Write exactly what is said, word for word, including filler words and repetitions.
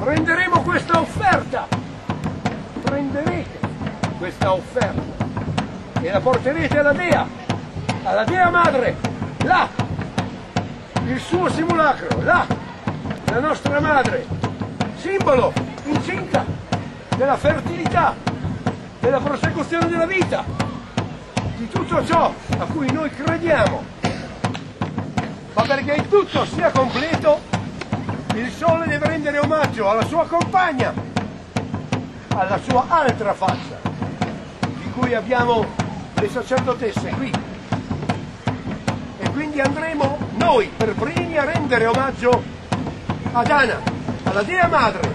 prenderemo questa offerta, prenderete questa offerta e la porterete alla Dea, alla Dea Madre, là, il suo simulacro, là, la nostra madre, simbolo incinta della fertilità, della prosecuzione della vita, di tutto ciò a cui noi crediamo. Ma perché il tutto sia completo, il Sole deve rendere omaggio alla sua compagna, alla sua altra faccia, di cui abbiamo le sacerdotesse qui. E quindi andremo noi per primi a rendere omaggio ad Ana, alla Dea Madre,